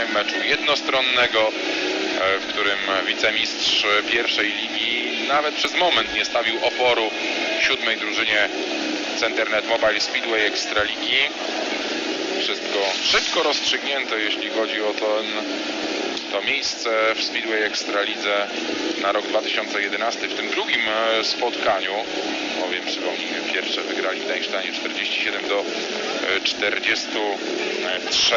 meczu jednostronnego, w którym wicemistrz pierwszej ligi nawet przez moment nie stawił oporu siódmej drużynie Centernet Mobile Speedway Ekstraligi. Wszystko szybko rozstrzygnięte, jeśli chodzi o to miejsce w Speedway Ekstralidze na rok 2011. W tym drugim spotkaniu, bowiem przypomnijmy, pierwsze wygrali w Deinsteinie 47-43.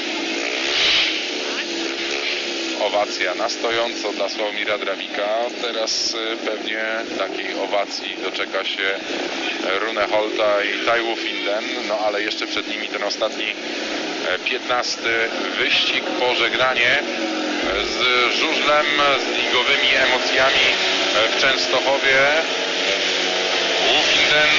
Owacja na stojąco dla Sławomira Drawika. Teraz pewnie takiej owacji doczeka się Rune Holta i Taiwo Finden, no ale jeszcze przed nimi ten ostatni 15 wyścig, pożegnanie z żużlem, z ligowymi emocjami w Częstochowie. Finden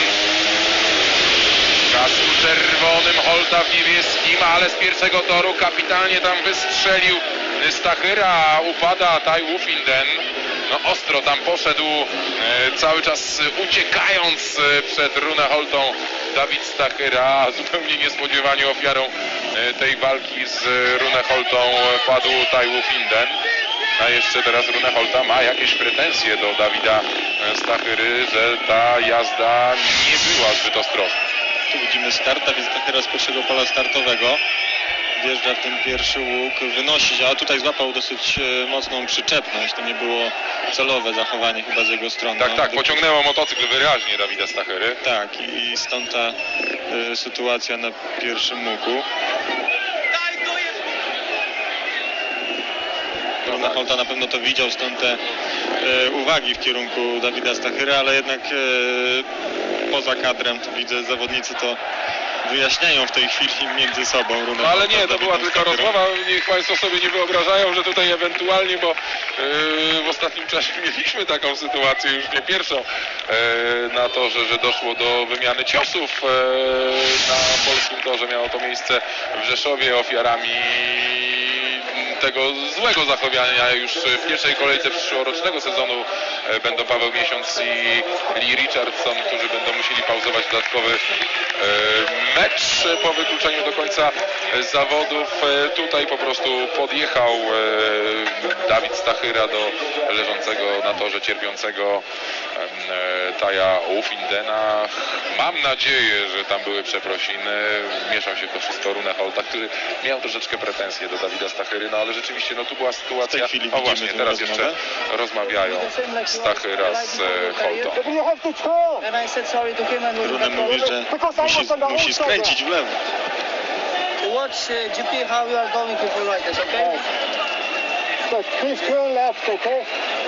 w kasku czerwonym, Holta w niebieskim, ale z pierwszego toru kapitalnie tam wystrzelił Stachyra, upada Taiwo Finden. No ostro tam poszedł, cały czas uciekając przed Rune Holtą Dawid Stachyra. Zupełnie niespodziewanie ofiarą tej walki z Rune Holtą padł Taiwo Finden. A jeszcze teraz Rune Holta ma jakieś pretensje do Dawida Stachyry, że ta jazda nie była zbyt ostrożna. Tu widzimy start, Dawid Stachyra z pierwszego pola startowego. Wjeżdża w ten pierwszy łuk, wynosi się, a tutaj złapał dosyć mocną przyczepność. To nie było celowe zachowanie chyba z jego strony. Tak, pociągnęło motocykl wyraźnie Dawida Stachyry. Tak, i stąd ta sytuacja na pierwszym łuku. Rune Holta na pewno to widział, stąd te uwagi w kierunku Dawida Stachyry, ale jednak poza kadrem tu widzę, zawodnicy to wyjaśniają w tej chwili między sobą. No ale nie, to była tylko rozmowa. Niech Państwo sobie nie wyobrażają, że tutaj ewentualnie, bo w ostatnim czasie mieliśmy taką sytuację, już nie pierwszą, na torze, że doszło do wymiany ciosów na polskim torze. Miało to miejsce w Rzeszowie. Ofiarami tego złego zachowania już w pierwszej kolejce przyszłorocznego sezonu będą Paweł Miesiąc i Lee Richardson, którzy będą musieli pauzować dodatkowy mecz po wykluczeniu do końca zawodów. Tutaj po prostu podjechał Dawid Stachyra do leżącego na torze cierpiącego Taiwo Findena. Mam nadzieję, że tam były przeprosiny. Mieszał się w to wszystko Rune Holta, który miał troszeczkę pretensje do Dawida Stachyry, no ale rzeczywiście no tu była sytuacja. O właśnie, teraz jeszcze rozmawiają Stachyra z Holtą. Rune mówi, że musi skręcić w lewo. Watch GP how you are going to follow this, okay? So please turn left, okay?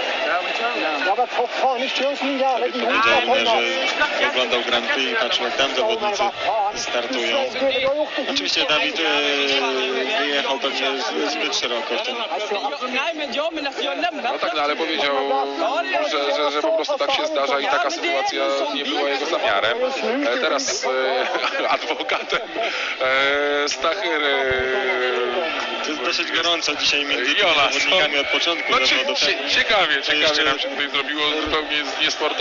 Powiedział, że oglądał Grand Prix i patrzył, jak tam zawodnicy startują. Oczywiście Dawid wyjechał pewnie zbyt szeroko w ten. No tak, no ale powiedział, że po prostu tak się zdarza i taka sytuacja nie była jego zamiarem. Teraz adwokatem Stachyry. To jest dosyć gorąco dzisiaj między zawodnikami od początku zawodów. Ciekawie nam się tutaj zrobiło zupełnie z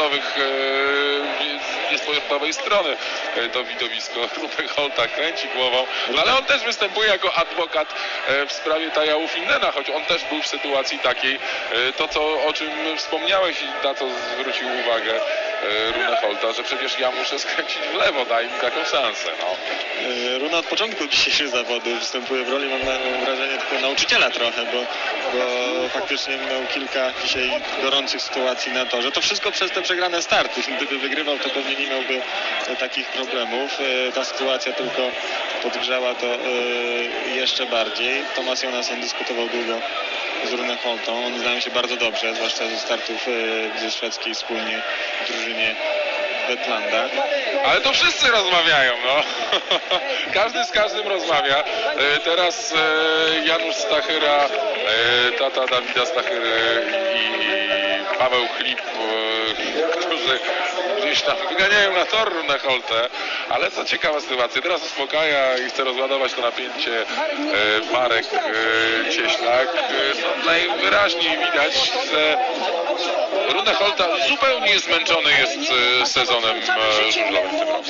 niesportowej strony to widowisko. Rune Holta kręci głową, no ale on też występuje jako adwokat w sprawie Taiwo Findena, choć on też był w sytuacji takiej, o czym wspomniałeś i na co zwrócił uwagę Rune Holta, że przecież ja muszę skręcić w lewo, daj mi taką szansę. No. Rune od początku dzisiejszych zawodów występuje w roli, mam wrażenie, tylko nauczyciela trochę, bo faktycznie miał kilka dzisiaj gorących sytuacji na torze. To wszystko przez te przegrane starty. Gdyby wygrywał, to pewnie nie miałby takich problemów. Ta sytuacja tylko podgrzała to jeszcze bardziej. Tomasz Jonasson dyskutował długo z Rune Holtą. Oni znają się bardzo dobrze, zwłaszcza ze startów ze szwedzkiej wspólnie w drużynie Wettlanda. Ale to wszyscy rozmawiają, no. Każdy z każdym rozmawia. Teraz Janusz Stachyra, tata Dawida Stachyry i Paweł Chlip, którzy gdzieś tam wyganiają na tor Rune Holtę, Ale co ciekawa sytuacja, teraz uspokaja i chce rozładować to napięcie Marek Cieślak. No, najwyraźniej widać, że Rune Holta zupełnie zmęczony jest sezonem żużlowym w tym roku.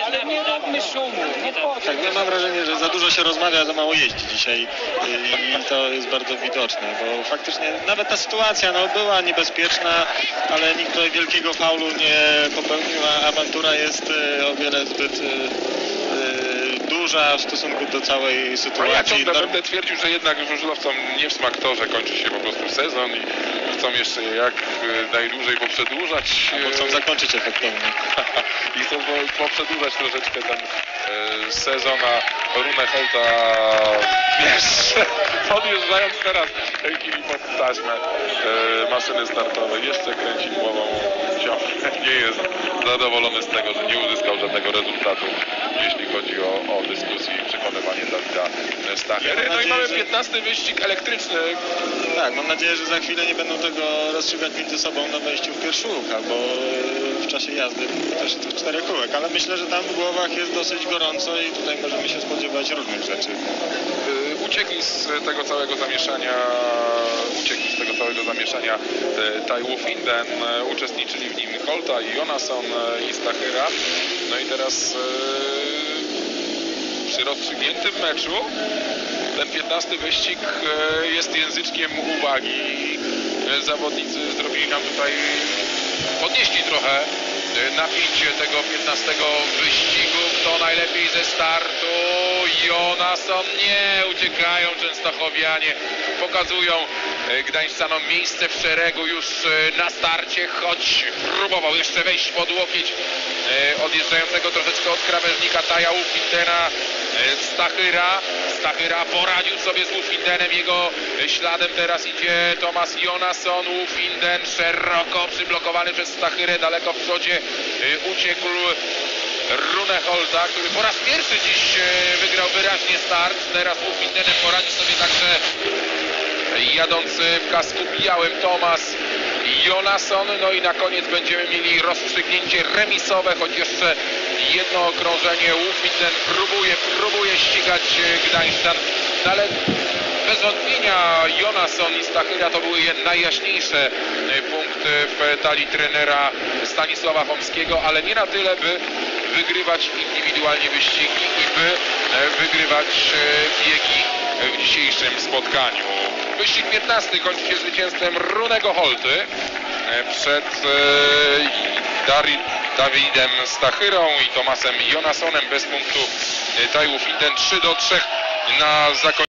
Tak, no mam wrażenie, że za dużo się rozmawia, za mało jeździ dzisiaj i to jest bardzo widoczne, bo faktycznie nawet ta sytuacja była niebezpieczna, ale nikt tutaj wielkiego faulu nie popełnił, a awantura jest o wiele zbyt duża w stosunku do całej No ja sytuacji. ciągle będę twierdził, że jednak żużlowcom nie w smak to, że kończy się po prostu sezon i chcą jeszcze jak najdłużej poprzedłużać. Bo chcą zakończyć efektownie. I chcą poprzedłużać troszeczkę ten sezon, a Rune Holta, wiesz, podjeżdżając teraz w tej chwili pod taśmę maszyny startowej, jeszcze kręci głową, ciągle nie jest zadowolony z tego, że nie uzyskał żadnego rezultatu, jeśli chodzi o dyskusję i przekonywanie Dawida Stachery. No i mamy 15. wyścig elektryczny. Tak, mam nadzieję, że za chwilę nie będą tego rozstrzygać między sobą na wejściu w pierwszy łuk, albo w czasie jazdy też tych 4 kółek, ale myślę, że tam w głowach jest dosyć gorąco i tutaj możemy się spodziewać różnych rzeczy. Uciekli z tego całego zamieszania Taiwo Finden, uczestniczyli w nim Holta, Jonasson i Stachyra. No i teraz przy rozstrzygniętym meczu ten 15. wyścig jest języczkiem uwagi. Zawodnicy zrobili nam tutaj, podnieśli trochę napięcie tego 15. wyścigu. Kto najlepiej ze startu? Jonasson. Nie, uciekają Częstochowianie. Pokazują Gdańszczanom miejsce w szeregu już na starcie, choć próbował jeszcze wejść pod łokieć odjeżdżającego troszeczkę od krawężnika Taja Ufindena Stachyra poradził sobie z Ufindenem, jego śladem teraz idzie Tomas Jonasson. Ufinden szeroko przyblokowany przez Stachyrę, daleko w przodzie uciekł Rune Holta, który po raz pierwszy dziś wygrał wyraźnie start. Teraz Ufindenem poradzi sobie także jadący w kasku białym Tomas Jonasson. No i na koniec będziemy mieli rozstrzygnięcie remisowe, choć jeszcze jedno okrążenie. Ufinden próbuje ścigać Gdańszczan, ale bez wątpienia Jonasson i Stachyra to były najjaśniejsze punkty w talii trenera Stanisława Chomskiego, ale nie na tyle, by wygrywać indywidualnie wyścigi i by wygrywać biegi w dzisiejszym spotkaniu. Wyścig 15 kończy się zwycięstwem Runego Holty przed Dawidem Stachyrą i Tomasem Jonassonem. Bez punktu Taiwo Finden 3-3 na zakończenie.